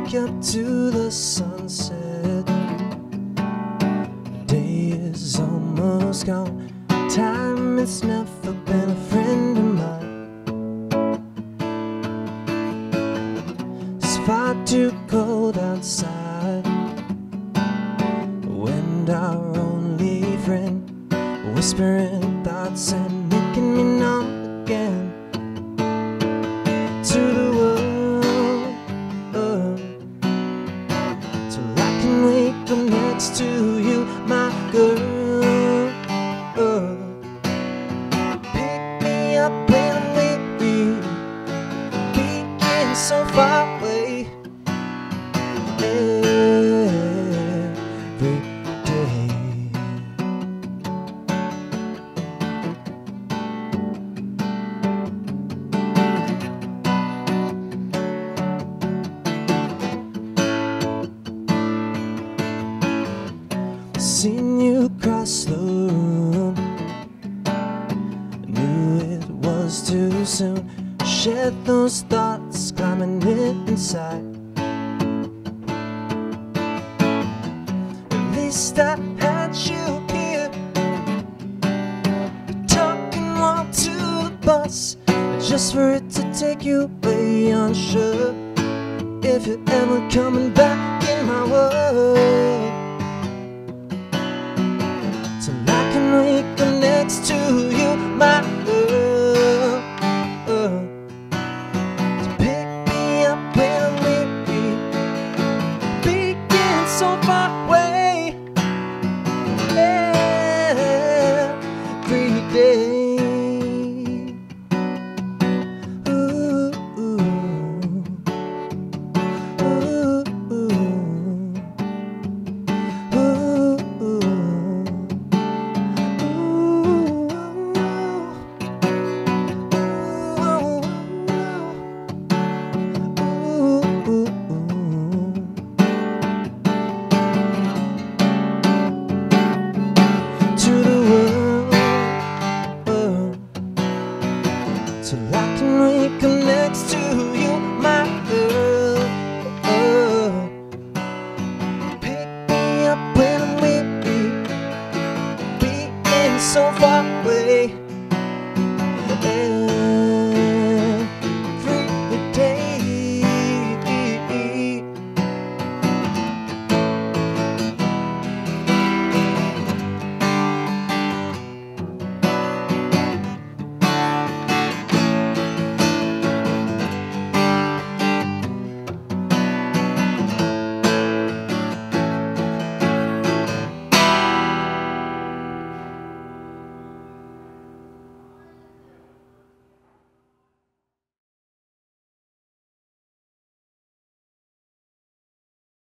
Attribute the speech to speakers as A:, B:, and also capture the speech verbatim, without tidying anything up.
A: wake up to the sunset. The day is almost gone. Time has never been a friend of mine. It's far too cold outside. When our only friend whispering thoughts and making me numb again to the world, uh, till I can wake up next to you, my girl. uh. Pick me up when I'm weary, being so far away every day. Seen you across the room, knew it was too soon. Shared those thoughts climbing in inside. At least I had you here. Talk and walk to the bus, just for it to take you away. Unsure if you're ever coming back in my world. Till I can wake up next to you, my